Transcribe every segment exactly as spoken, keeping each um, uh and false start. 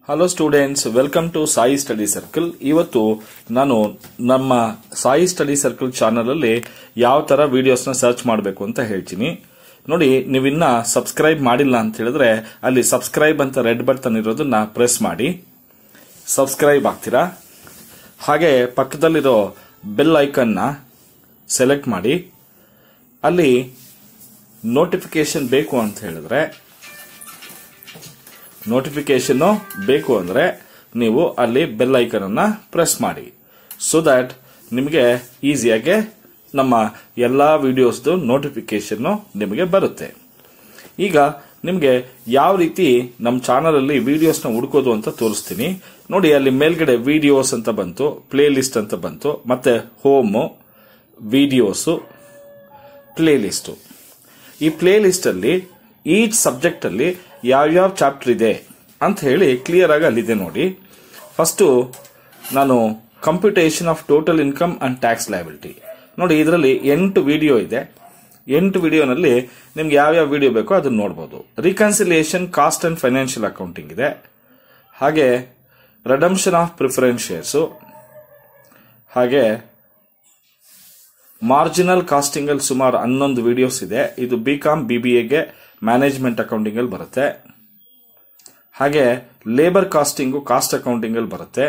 Hello students, welcome to Sai study circle. ಇವತ್ತು ನಾನು ನಮ್ಮ ಸಾಯಿ ಸ್ಟಡಿ ಸರ್ಕಲ್ ಚಾನಲ್ ಅಲ್ಲಿ ಯಾವ ತರ ವಿಡಿಯೋಸ್ ನ ಸರ್ಚ್ ಮಾಡಬೇಕು ಅಂತ ಹೇಳ್ತೀನಿ. ನೋಡಿ, ನೀವಿನ್ನ ಸಬ್ಸ್ಕ್ರೈಬ್ ಮಾಡಿಲ್ಲ ಅಂತ ಹೇಳಿದ್ರೆ ಅಲ್ಲಿ ಸಬ್ಸ್ಕ್ರೈಬ್ ಅಂತ ರೆಡ್ ಬಟನ್ ಇರೋದನ್ನ ಪ್ರೆಸ್ ಮಾಡಿ ಸಬ್ಸ್ಕ್ರೈಬ್ ಆಗ್ತೀರಾ. ಹಾಗೆ ಪಕ್ಕದಲ್ಲಿರೋ ಬೆಲ್ ಐಕನ್ ನ ಸೆಲೆಕ್ಟ್ ಮಾಡಿ ಅಲ್ಲಿ ನೋಟಿಫಿಕೇಶನ್ ಬೇಕು ಅಂತ ಹೇಳಿದ್ರೆ ನೋಟಿಫಿಕೇಶನ್ ಬೇಕು ಅಂದ್ರೆ ನೀವು ಅಲ್ಲಿ ಬೆಲ್ ಐಕನ್ ಅನ್ನ ಪ್ರೆಸ್ ಮಾಡಿ. ಸೊ ದಟ್ ನಿಮಗೆ ಈಸಿಯಾಗಿ ನಮ್ಮ ಎಲ್ಲಾ ವಿಡಿಯೋಸ್ದು ನೋಟಿಫಿಕೇಶನ್ ನಿಮಗೆ ಬರುತ್ತೆ. ಈಗ ನಿಮಗೆ ಯಾವ ರೀತಿ ನಮ್ಮ ಚಾನಲ್ ಅಲ್ಲಿ ವಿಡಿಯೋಸ್ ನ ಹುಡುಕೋದು ಅಂತ ತೋರಿಸ್ತೀನಿ. ನೋಡಿ, ಅಲ್ಲಿ ಮೇಲ್ಗಡೆ ವಿಡಿಯೋಸ್ ಅಂತ ಬಂತು, ಪ್ಲೇ ಲಿಸ್ಟ್ ಅಂತ ಬಂತು, ಮತ್ತೆ ಹೋಮ್, ವಿಡಿಯೋಸ್, ಪ್ಲೇ ಲಿಸ್ಟ್. ಈ ಪ್ಲೇ ಲಿಸ್ಟ್ ಅಲ್ಲಿ ಈಚ್ ಸಬ್ಜೆಕ್ಟ್ ಅಲ್ಲಿ ಯಾವ್ಯಾವ ಚಾಪ್ಟರ್ ಇದೆ ಅಂತ ಹೇಳಿ ಕ್ಲಿಯರ್ ಆಗಿ ಅಲ್ಲಿದೆ ನೋಡಿ. ಫಸ್ಟ್ ನಾನು computation of total income and tax liability. ನೋಡಿ, ಇದರಲ್ಲಿ ಎಂಟು ವಿಡಿಯೋ ಇದೆ. ಎಂಟು ವಿಡಿಯೋನಲ್ಲಿ ನಿಮ್ಗೆ ಯಾವ್ಯಾವ ವಿಡಿಯೋ ಬೇಕೋ ಅದನ್ನ ನೋಡಬಹುದು. Reconciliation, cost and financial accounting ಇದೆ. ಹಾಗೆ ರೆಡಂಪ್ಷನ್ ಆಫ್ ಪ್ರಿಫರೆನ್ಸ್ ಶೇರ್ಸ್, ಹಾಗೆ ಮಾರ್ಜಿನಲ್ ಕಾಸ್ಟಿಂಗ್ ಅಲ್ಲಿ ಸುಮಾರು ಹನ್ನೊಂದು ವಿಡಿಯೋಸ್ ಇದೆ. ಇದು ಬಿ ಕಾಮ್ ಬಿ ಬಿ ಎಗೆ ಮ್ಯಾನೇಜ್ಮೆಂಟ್ ಅಕೌಂಟಿಂಗ್ ಅಲ್ಲಿ ಬರುತ್ತೆ. ಹಾಗೆ ಲೇಬರ್ ಕಾಸ್ಟಿಂಗ್ ಕಾಸ್ಟ್ ಅಕೌಂಟಿಂಗ್ ಅಲ್ಲಿ ಬರುತ್ತೆ.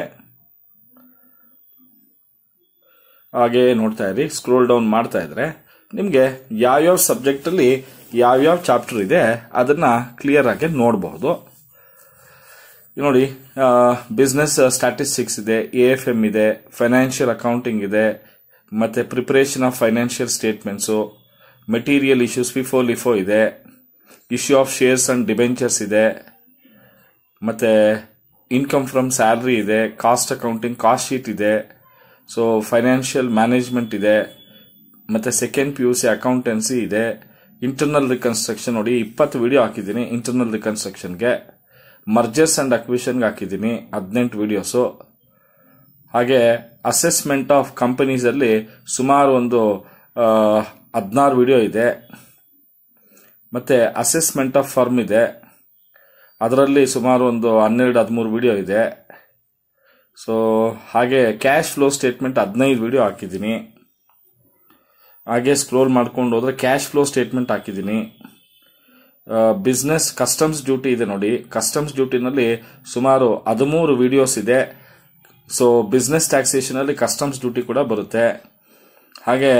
ಹಾಗೆ ನೋಡ್ತಾ ಇರಿ, ಸ್ಕ್ರೋಲ್ ಡೌನ್ ಮಾಡ್ತಾ ಇದ್ರೆ ನಿಮ್ಗೆ ಯಾವ್ಯಾವ ಸಬ್ಜೆಕ್ಟ್ ಅಲ್ಲಿ ಯಾವ್ಯಾವ ಚಾಪ್ಟರ್ ಇದೆ ಅದನ್ನ ಕ್ಲಿಯರ್ ಆಗಿ ನೋಡಬಹುದು. ನೋಡಿ, ಬಿಸ್ನೆಸ್ ಸ್ಟ್ಯಾಟಿಸ್ಟಿಕ್ಸ್ ಇದೆ, ಎ ಎಫ್ ಎಂ ಇದೆ, ಫೈನಾನ್ಷಿಯಲ್ ಅಕೌಂಟಿಂಗ್ ಇದೆ, ಮತ್ತೆ preparation of financial statements, material issues, FIFO LIFO ಇದೆ, issue of shares and debentures ಇದೆ, ಮತ್ತೆ ಇನ್ಕಮ್ ಫ್ರಮ್ ಸ್ಯಾಲರಿ ಇದೆ, ಕಾಸ್ಟ್ ಅಕೌಂಟಿಂಗ್ ಕಾಸ್ಟ್ ಶೀಟ್ ಇದೆ, ಸೊ ಫೈನಾನ್ಷಿಯಲ್ ಮ್ಯಾನೇಜ್ಮೆಂಟ್ ಇದೆ, ಮತ್ತೆ second P U C accountancy ಇದೆ, ಇಂಟರ್ನಲ್ ರಿಕನ್ಸ್ಟ್ರಕ್ಷನ್. ನೋಡಿ, ಇಪ್ಪತ್ತು ವಿಡಿಯೋ ಹಾಕಿದ್ದೀನಿ ಇಂಟರ್ನಲ್ ರಿಕನ್ಸ್ಟ್ರಕ್ಷನ್ಗೆ. ಮರ್ಜರ್ಸ್ ಅಂಡ್ ಅಕ್ವಿಷನ್ಗೆ ಹಾಕಿದ್ದೀನಿ ಹದಿನೆಂಟು ವಿಡಿಯೋಸು. ಹಾಗೆ ಅಸೆಸ್ಮೆಂಟ್ ಆಫ್ ಕಂಪನೀಸ್ ಅಲ್ಲಿ ಸುಮಾರು ಒಂದು ಹದಿನಾರು ವಿಡಿಯೋ ಇದೆ. ಮತ್ತೆ ಅಸೆಸ್ಮೆಂಟ್ ಆಫ್ ಫರ್ಮ್ ಇದೆ, ಅದರಲ್ಲಿ ಸುಮಾರು ಒಂದು ಹನ್ನೆರಡು ಹದಿಮೂರು ವಿಡಿಯೋ ಇದೆ. ಸೊ ಹಾಗೆ ಕ್ಯಾಶ್ ಫ್ಲೋ ಸ್ಟೇಟ್ಮೆಂಟ್ ಹದಿನೈದು ವಿಡಿಯೋ ಹಾಕಿದ್ದೀನಿ. ಹಾಗೆ ಸ್ಕ್ರೋಲ್ ಮಾಡ್ಕೊಂಡು ಹೋದ್ರೆ ಕ್ಯಾಶ್ ಫ್ಲೋ ಸ್ಟೇಟ್ಮೆಂಟ್ ಹಾಕಿದ್ದೀನಿ. ಬಿಸ್ನೆಸ್ ಕಸ್ಟಮ್ಸ್ ಡ್ಯೂಟಿ ಇದೆ. ನೋಡಿ, ಕಸ್ಟಮ್ಸ್ ಡ್ಯೂಟಿನಲ್ಲಿ ಸುಮಾರು ಹದಿಮೂರು ವಿಡಿಯೋಸ್ ಇದೆ. ಸೊ ಬಿಸ್ನೆಸ್ ಟ್ಯಾಕ್ಸೇಷನ್ ಅಲ್ಲಿ ಕಸ್ಟಮ್ಸ್ ಡ್ಯೂಟಿ ಕೂಡ ಬರುತ್ತೆ. ಹಾಗೆ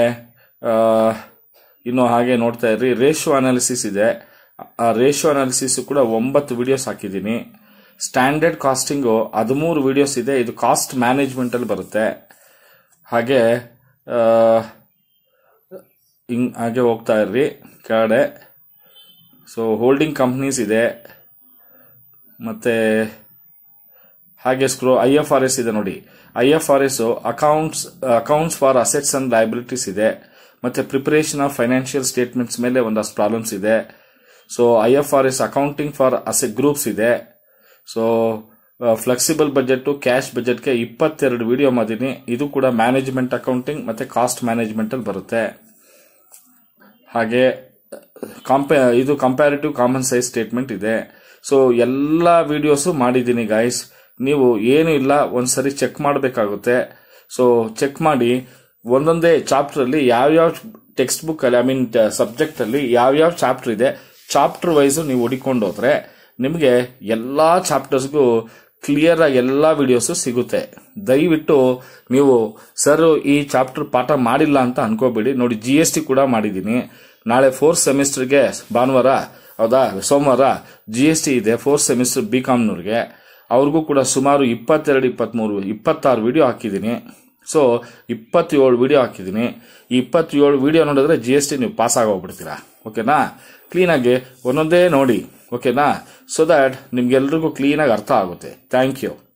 ಇನ್ನು ಹಾಗೆ ನೋಡ್ತಾ ಇರ್ರಿ, ರೇಷಿಯೋ ಅನಾಲಿಸಿಸ್ ಇದೆ. ಆ ರೇಷಿಯೋ ಅನಾಲಿಸಿಸ್ ಕೂಡ ಒಂಬತ್ತು ವಿಡಿಯೋಸ್ ಹಾಕಿದ್ದೀನಿ. ಸ್ಟ್ಯಾಂಡರ್ಡ್ ಕಾಸ್ಟಿಂಗ್ ಹದಿಮೂರು ವಿಡಿಯೋಸ್ ಇದೆ. ಇದು ಕಾಸ್ಟ್ ಮ್ಯಾನೇಜ್ಮೆಂಟ್ ಅಲ್ಲಿ ಬರುತ್ತೆ. ಹಾಗೆ ಹಾಗೆ ಹೋಗ್ತಾ ಇರ್ರಿ ಕೆಳಗಡೆ. ಸೊ ಹೋಲ್ಡಿಂಗ್ ಕಂಪ್ನೀಸ್ ಇದೆ. ಮತ್ತೆ ಹಾಗೆ ಸ್ಕ್ರೋ ಐ ಎಫ್ ಆರ್ ಎಸ್ ಇದೆ. ನೋಡಿ, I F R S accounts accounts for assets and liabilities ಇದೆ. ಮತ್ತೆ ಪ್ರಿಪರೇಷನ್ ಆಫ್ ಫೈನಾನ್ಷಿಯಲ್ ಸ್ಟೇಟ್ಮೆಂಟ್ಸ್ ಮೇಲೆ ಒಂದಷ್ಟು ಪ್ರಾಬ್ಲಮ್ಸ್ ಇದೆ. So I F R S accounting for asset groups ಇದೆ. ಸೊ ಫ್ಲೆಕ್ಸಿಬಲ್ ಬಜೆಟ್, ಕ್ಯಾಶ್ ಬಜೆಟ್ಗೆ ಇಪ್ಪತ್ತೆರಡು ವಿಡಿಯೋ ಮಾಡಿದೀನಿ. ಇದು ಕೂಡ ಮ್ಯಾನೇಜ್ಮೆಂಟ್ ಅಕೌಂಟಿಂಗ್ ಮತ್ತೆ ಕಾಸ್ಟ್ ಮ್ಯಾನೇಜ್ಮೆಂಟ್ ಅಲ್ಲಿ ಬರುತ್ತೆ. ಹಾಗೆ ಇದು ಕಂಪ್ಯಾರಿಟಿವ್ ಕಾಮನ್ ಸೈಜ್ ಸ್ಟೇಟ್ಮೆಂಟ್ ಇದೆ. ಸೊ ಎಲ್ಲಾ ವಿಡಿಯೋಸ್ ಮಾಡಿದ್ದೀನಿ ಗೈಸ್. ನೀವು ಏನು ಇಲ್ಲ, ಒಂದ್ಸರಿ ಚೆಕ್ ಮಾಡಬೇಕಾಗುತ್ತೆ. ಸೊ ಚೆಕ್ ಮಾಡಿ ಒಂದೊಂದೇ ಚಾಪ್ಟರ್ ಅಲ್ಲಿ ಯಾವ್ಯಾವ ಟೆಕ್ಸ್ಟ್ ಬುಕ್ ಅಲ್ಲಿ ಐ ಮೀನ್ ಸಬ್ಜೆಕ್ಟ್ ಅಲ್ಲಿ ಯಾವ್ಯಾವ ಚಾಪ್ಟರ್ ಇದೆ, ಚಾಪ್ಟರ್ ವೈಸ್ ನೀವು ಹುಡುಕೊಂಡು ಹೋದ್ರೆ ನಿಮಗೆ ಎಲ್ಲಾ ಚಾಪ್ಟರ್ಸ್ಗೂ ಕ್ಲಿಯರ್ ಆಗಿ ಎಲ್ಲಾ ವಿಡಿಯೋಸ್ ಸಿಗುತ್ತೆ. ದಯವಿಟ್ಟು ನೀವು ಸರ್ ಈ ಚಾಪ್ಟರ್ ಪಾಠ ಮಾಡಿಲ್ಲ ಅಂತ ಅನ್ಕೋಬೇಡಿ. ನೋಡಿ, ಜಿ ಎಸ್ ಟಿ ಕೂಡ ಮಾಡಿದ್ದೀನಿ. ನಾಳೆ ಫೋರ್ತ್ ಸೆಮಿಸ್ಟರ್ಗೆ ಭಾನುವಾರ ಹೌದಾ ಸೋಮವಾರ ಜಿ ಎಸ್ ಟಿ ಇದೆ ಫೋರ್ತ್ ಸೆಮಿಸ್ಟರ್ ಬಿ ಕಾಮ್ನವ್ರಿಗೆ. ಅವ್ರಿಗೂ ಕೂಡ ಸುಮಾರು ಇಪ್ಪತ್ತೆರಡು ಇಪ್ಪತ್ಮೂರು ಇಪ್ಪತ್ತಾರು ವಿಡಿಯೋ ಹಾಕಿದ್ದೀನಿ. ಸೊ ಇಪ್ಪತ್ತೇಳು ವಿಡಿಯೋ ಹಾಕಿದ್ದೀನಿ. ಈ ಇಪ್ಪತ್ತೇಳು ವಿಡಿಯೋ ನೋಡಿದ್ರೆ ಜಿ ಎಸ್ ಟಿ ನೀವು ಪಾಸ್ ಆಗೋಗ್ಬಿಡ್ತೀರಾ. ಓಕೆನಾ? ಕ್ಲೀನಾಗಿ ಒಂದೊಂದೇ ನೋಡಿ. ಓಕೆನಾ? ಸೊ ದಟ್ ನಿಮ್ಗೆಲ್ರಿಗೂ ಕ್ಲೀನಾಗಿ ಅರ್ಥ ಆಗುತ್ತೆ. Thank you.